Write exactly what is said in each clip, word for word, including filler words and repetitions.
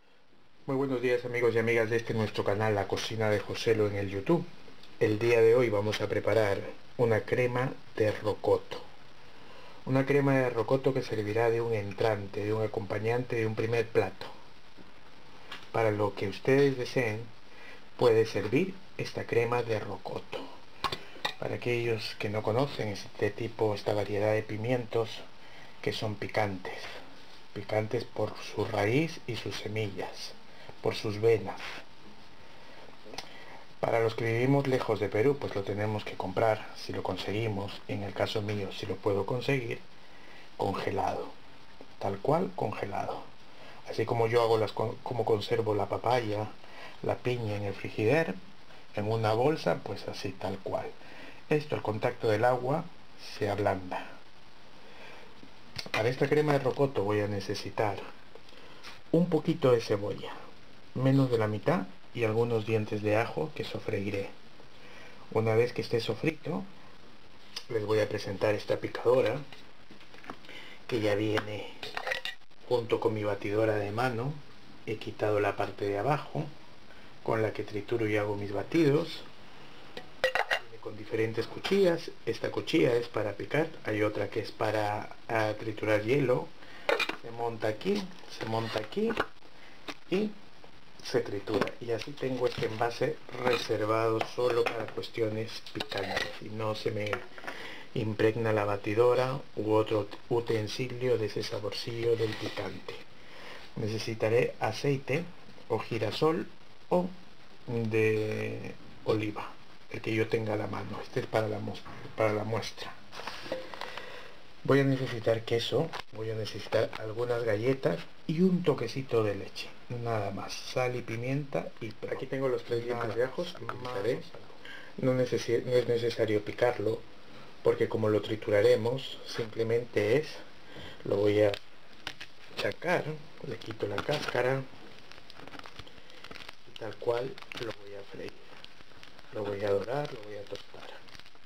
Muy buenos días amigos y amigas de este nuestro canal La Cocina de Joselo en el YouTube. El día de hoy vamos a preparar una crema de rocoto. Una crema de rocoto que servirá de un entrante, de un acompañante, de un primer plato. Para lo que ustedes deseen, puede servir esta crema de rocoto. Para aquellos que no conocen este tipo, esta variedad de pimientos que son picantes. Picantes por su raíz y sus semillas, por sus venas. Para los que vivimos lejos de Perú, pues lo tenemos que comprar, si lo conseguimos, en el caso mío, si lo puedo conseguir, congelado, tal cual congelado. Así como yo hago las, como conservo la papaya, la piña en el frigider, en una bolsa, pues así tal cual. Esto al contacto del agua se ablanda. Para esta crema de rocoto voy a necesitar un poquito de cebolla, menos de la mitad, y algunos dientes de ajo que sofreiré. Una vez que esté sofrito, les voy a presentar esta picadora que ya viene junto con mi batidora de mano. He quitado la parte de abajo con la que trituro y hago mis batidos. Viene con diferentes cuchillas. Esta cuchilla es para picar, hay otra que es para uh, triturar hielo. Se monta aquí, se monta aquí y se tritura, y así tengo este envase reservado solo para cuestiones picantes y no se me impregna la batidora u otro utensilio de ese saborcillo del picante. Necesitaré aceite o girasol o de oliva, el que yo tenga a la mano. Este es para la, para la muestra. Voy a necesitar queso, voy a necesitar algunas galletas y un toquecito de leche, nada más, sal y pimienta. Y aquí tengo los tres dientes de ajos. No, no es necesario picarlo, porque como lo trituraremos, simplemente es, lo voy a sacar, le quito la cáscara y tal cual lo voy a freír, lo voy a dorar, lo voy a tostar.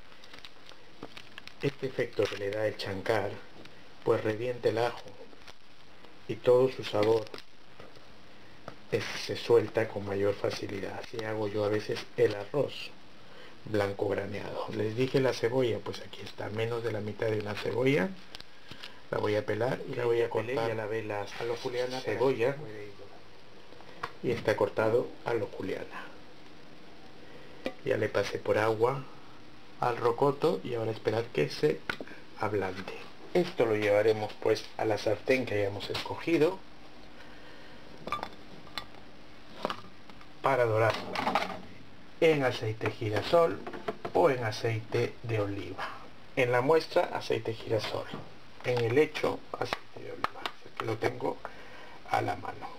Este efecto que le da el chancar, pues revienta el ajo y todo su sabor es, se suelta con mayor facilidad. Así hago yo a veces el arroz blanco graneado. Les dije la cebolla, pues aquí está, menos de la mitad de una cebolla. La voy a pelar y la voy a cortar. Ya la ve las, a lo juliana, cebolla, y está cortado a lo juliana. Ya le pasé por agua al rocoto y ahora esperar que se ablande. Esto lo llevaremos pues a la sartén que hayamos escogido para dorarlo en aceite girasol o en aceite de oliva. En la muestra aceite girasol, en el hecho aceite de oliva, que lo tengo a la mano.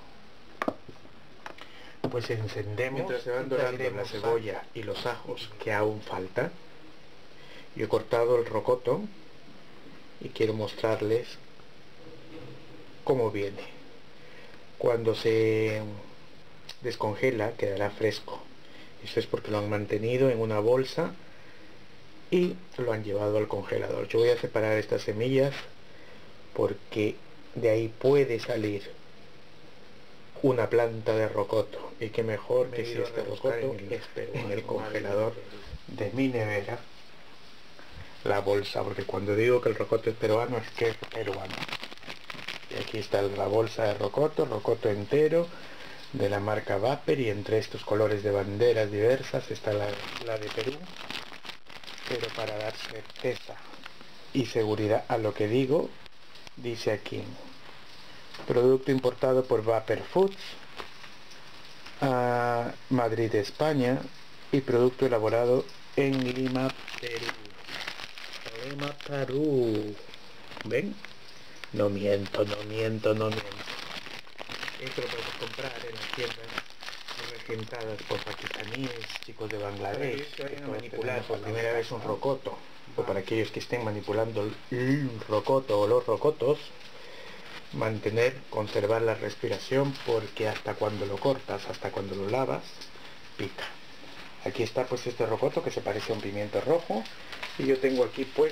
Pues encendemos mientras se van dorando la cebolla y los ajos que aún faltan. Yo he cortado el rocoto y quiero mostrarles cómo viene. Cuando se descongela quedará fresco. Eso es porque lo han mantenido en una bolsa y lo han llevado al congelador. Yo voy a separar estas semillas porque de ahí puede salir una planta de rocoto, y que mejor que si este rocoto es en el congelador de mi nevera la bolsa, porque cuando digo que el rocoto es peruano es que es peruano. Y aquí está la bolsa de rocoto, rocoto entero de la marca Vapor, y entre estos colores de banderas diversas está la, la de Perú, pero para dar certeza y seguridad a lo que digo, dice aquí: producto importado por Vapor Foods, a Madrid, España, y producto elaborado en Lima, Perú. Lima, Perú. ¿Ven? No miento, no miento, no miento. Esto lo podemos comprar en las tiendas regentadas por pakistaníes, chicos de Bangladesh, que vayan a manipular por primera vez un rocoto, o para aquellos que estén manipulando el rocoto o los rocotos, mantener, conservar la respiración, porque hasta cuando lo cortas, hasta cuando lo lavas, pica. Aquí está pues este rocoto que se parece a un pimiento rojo, y yo tengo aquí pues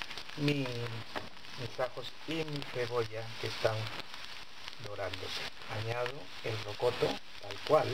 mi, mis ajos y mi cebolla que están dorándose. añado el rocoto tal cual,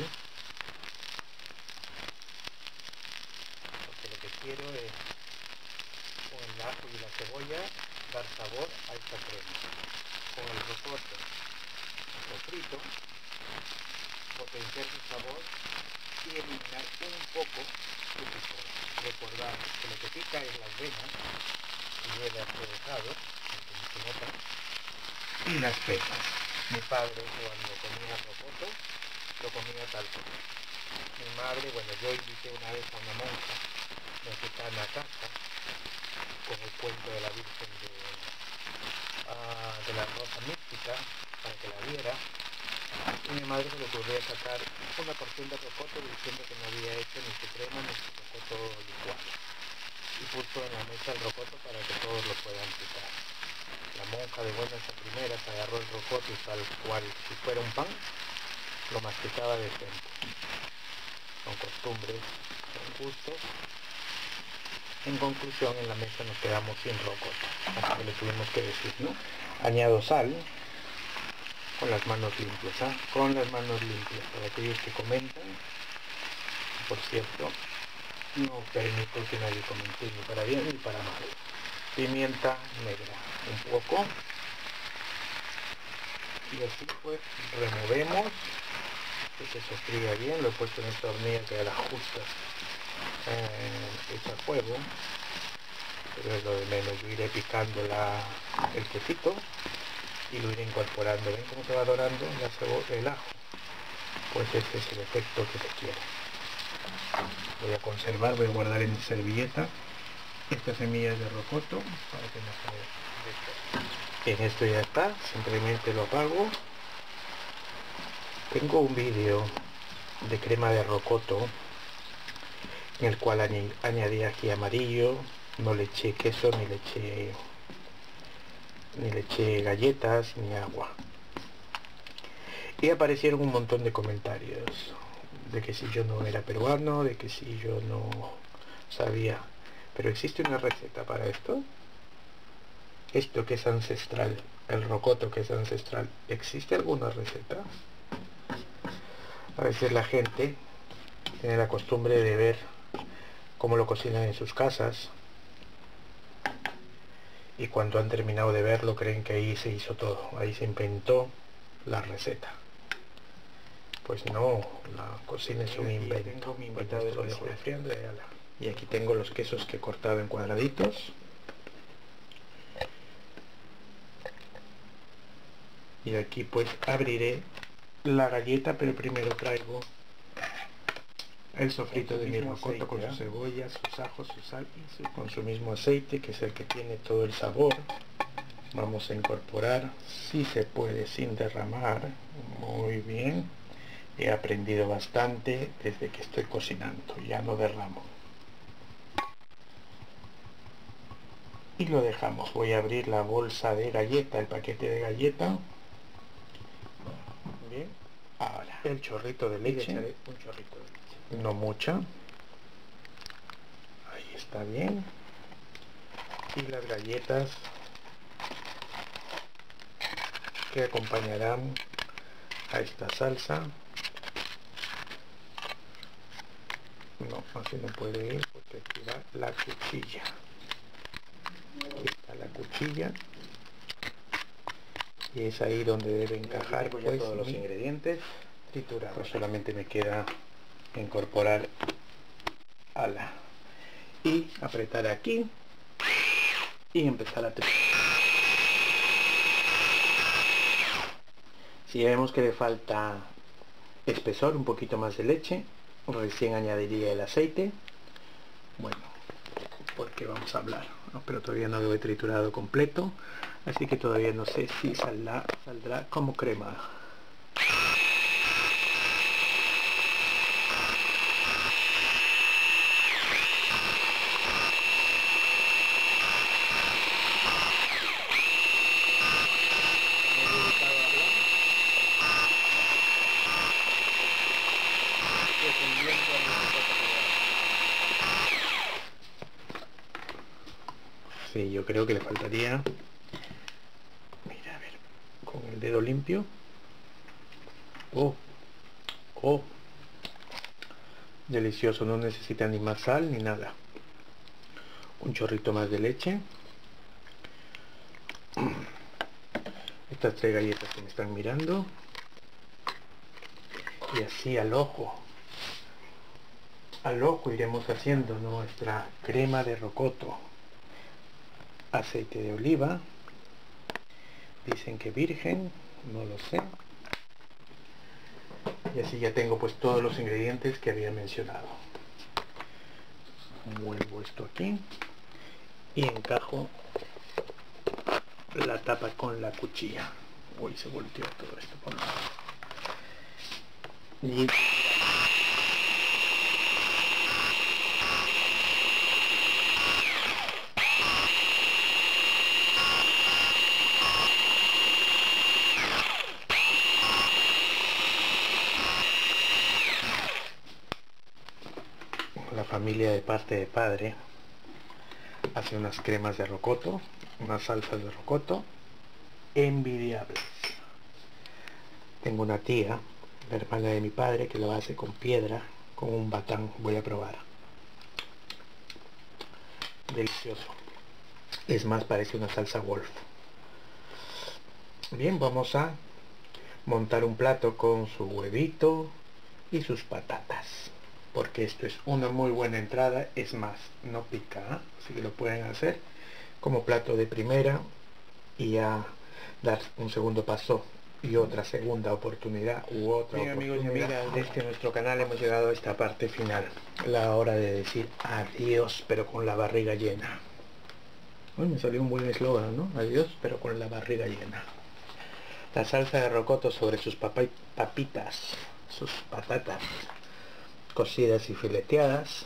porque lo que quiero es, con el ajo y la cebolla, dar sabor a esta crema. Con el rocoto sofrito, potenciar su sabor y eliminar un poco su picor. Recordar que lo que pica es las venas, y lleva procesado, como se nota, y las pepas. Mi padre cuando comía rocoto, lo comía tal cual. Mi madre, bueno, yo invité una vez a una monja mexicana a casa, con el cuento de la Virgen de, uh, de la Rosa Mística, para que la viera, y mi madre se le ocurrió sacar una porción de rocoto diciendo que no había hecho ni su crema ni su rocoto licuado, y puso en la mesa el rocoto para que todos lo puedan picar. La monja de buenas a primeras agarró el rocoto y tal cual, si fuera un pan, lo masticaba decente. Son costumbres, son gustos. En conclusión, en la mesa nos quedamos sin rocoto, así que le tuvimos que decir, ¿no? Añado sal, con las manos limpias, ¿ah? ¿eh? Con las manos limpias, para aquellos que comentan. Por cierto, no permito que nadie comente ni para bien ni para mal. Pimienta negra, un poco, y así pues removemos, que se sofría bien. Lo he puesto en esta hornilla que a las justas eh, echa fuego, pero es lo de menos. Yo iré picando la, el quesito y lo iré incorporando. ¿Ven cómo se va dorando la cebolla, el ajo? Pues este es el efecto que se quiere. Voy a conservar, voy a guardar en mi servilleta estas semillas de rocoto para que no se desperdicie. Bien, esto ya está, simplemente lo apago. Tengo un vídeo de crema de rocoto en el cual añ añadí ají amarillo, no le eché queso, ni le eché ni le eché galletas, ni agua. Y aparecieron un montón de comentarios de que si yo no era peruano, de que si yo no sabía. Pero existe una receta para esto. Esto que es ancestral, el rocoto que es ancestral, ¿existe alguna receta? A veces la gente tiene la costumbre de ver cómo lo cocinan en sus casas, y cuando han terminado de verlo creen que ahí se hizo todo, ahí se inventó la receta. Pues no, la cocina es un invento. Tengo mi invitado de lo dejo enfriando y aquí tengo los quesos que he cortado en cuadraditos. Y aquí pues abriré la galleta, pero primero traigo el sofrito de mi rocoto con sus cebollas, sus ajos, su sal y su, con su mismo aceite, que es el que tiene todo el sabor. Vamos a incorporar, si se puede, sin derramar. Muy bien. He aprendido bastante desde que estoy cocinando, ya no derramo. Y lo dejamos. Voy a abrir la bolsa de galleta, el paquete de galleta. Bien. Ahora, el chorrito de leche. Un chorrito de leche. No mucha. Ahí está bien. Y las galletas que acompañarán a esta salsa. No, así no puede ir porque aquí va la cuchilla. Aquí está la cuchilla. Y es ahí donde debe encajar pues todos los ingredientes triturados. Pues solamente me queda incorporar a la y apretar aquí y empezar a triturar. Si vemos que le falta espesor, un poquito más de leche, recién añadiría el aceite. Bueno, porque vamos a hablar, ¿no? Pero todavía no lo he triturado completo, así que todavía no sé si saldrá, saldrá como crema. Sí, yo creo que le faltaría, mira, a ver, con el dedo limpio, Oh, oh, delicioso, no necesita ni más sal ni nada. Un chorrito más de leche. Estas tres galletas que me están mirando. Y así al ojo. Al ojo iremos haciendo nuestra crema de rocoto. Aceite de oliva. Dicen que virgen, no lo sé. Y así ya tengo pues todos los ingredientes que había mencionado. Muevo esto aquí y encajo la tapa con la cuchilla. Uy, se volteó todo esto por nada. Y la familia de parte de padre hace unas cremas de rocoto, unas salsas de rocoto envidiables. Tengo una tía, la hermana de mi padre, que lo hace con piedra, con un batán. Voy a probar. Delicioso. Es más, parece una salsa Wolf. Bien, vamos a montar un plato con su huevito y sus patatas, porque esto es una muy buena entrada. Es más, no pica, ¿eh? Así que lo pueden hacer como plato de primera y ya dar un segundo paso y otra segunda oportunidad u otra Bien, oportunidad. Amigos y amigas de este nuestro canal, hemos llegado a esta parte final, la hora de decir adiós pero con la barriga llena. Uy, me salió un buen eslogan, ¿no? Adiós pero con la barriga llena. La salsa de rocoto sobre sus papitas, sus patatas cocidas y fileteadas,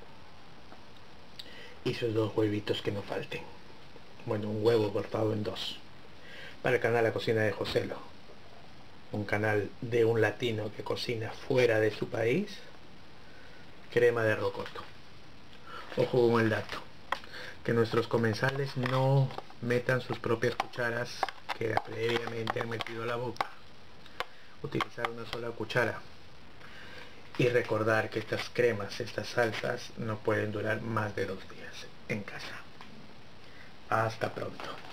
y sus dos huevitos que no falten. Bueno, un huevo cortado en dos. Para el canal La Cocina de Joselo, un canal de un latino que cocina fuera de su país, crema de rocoto. Ojo con el dato, que nuestros comensales no metan sus propias cucharas que previamente han metido a la boca. Utilizar una sola cuchara. Y recordar que estas cremas, estas salsas, no pueden durar más de dos días en casa. Hasta pronto.